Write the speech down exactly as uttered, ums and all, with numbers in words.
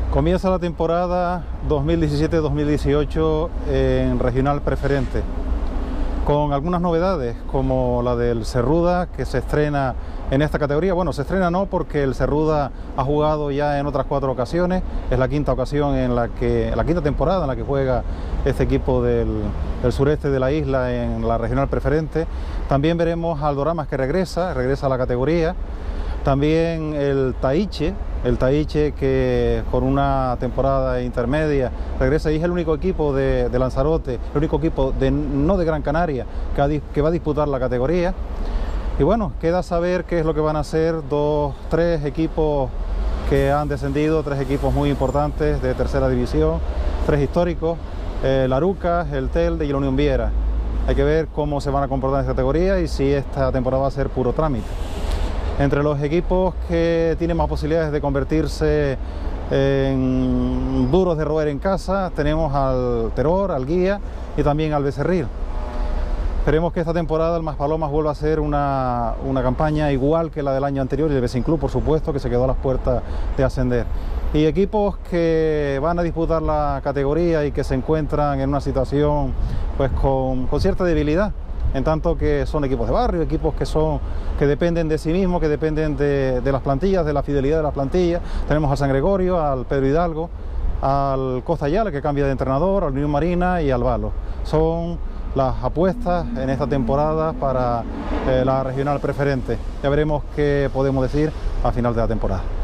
Comienza la temporada dos mil diecisiete dos mil dieciocho en Regional Preferente, con algunas novedades como la del Cerruda, que se estrena en esta categoría. Bueno, se estrena no, porque el Cerruda ha jugado ya en otras cuatro ocasiones, es la quinta ocasión en la que, la quinta temporada en la que juega este equipo del, del sureste de la isla en la Regional Preferente. También veremos al Doramas, que regresa, regresa a la categoría. También el Taiche, el Taiche que con una temporada intermedia regresa y es el único equipo de, de Lanzarote, el único equipo de, no de Gran Canaria que, ha, que va a disputar la categoría. Y bueno, queda saber qué es lo que van a hacer dos, tres equipos que han descendido, tres equipos muy importantes de tercera división, tres históricos, el Arucas, el Telde y la Unión Viera. Hay que ver cómo se van a comportar en esta categoría y si esta temporada va a ser puro trámite. Entre los equipos que tienen más posibilidades de convertirse en duros de roer en casa, tenemos al Terror, al Guía y también al Becerril. Esperemos que esta temporada el Maspalomas vuelva a ser una, una campaña igual que la del año anterior, y el Becin Club, por supuesto, que se quedó a las puertas de ascender. Y equipos que van a disputar la categoría y que se encuentran en una situación pues con, con cierta debilidad, en tanto que son equipos de barrio, equipos que son que dependen de sí mismos, que dependen de, de las plantillas, de la fidelidad de las plantillas. Tenemos al San Gregorio, al Pedro Hidalgo, al Costa Ayala, que cambia de entrenador, al Unión Marina y al Valo. Son las apuestas en esta temporada para eh, la Regional Preferente. Ya veremos qué podemos decir a final de la temporada.